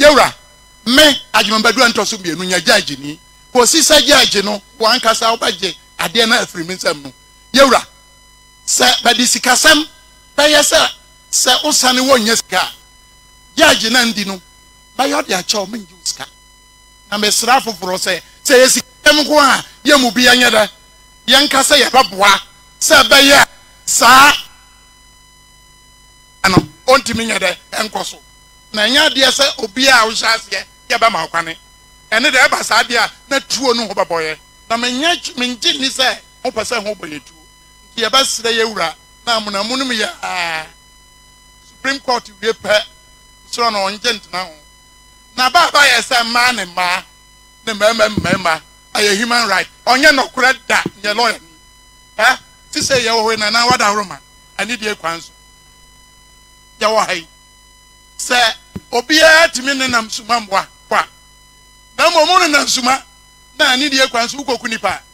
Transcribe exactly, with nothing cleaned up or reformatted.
Yewra me adwumbadu antoso bienu nya judge ni ko si sa judge no wan kasa obaje ade na afiri minsam no Yewra se badi sikasam baye se se usane wonye sika judge na ndi no bayo de acho me nju sika na me srafo foro se se yesikam ko a ye mu bi anya da yen kasa ye baboa se baye sa ano ontimi nya da enkoso na nya de se obi a wo hyase ye ba ma kwane ene de e ba sa de a na tuo no ho baboye na menya menji ni se ho pese ho boye tuo ye ba sire Yewra na mo na munum ya Supreme Court we pe so na onje ntena ho na ba ba ye se ma ne ma ne ma ma ma aye human right onye no kura da nye lawyer ni eh ti se ye ho na na wada roma ani de kwanso ya wo hai se obia timi ne nam suma mboa kwa na mo mo ne nam suma na ani de kwanso ukoku nipa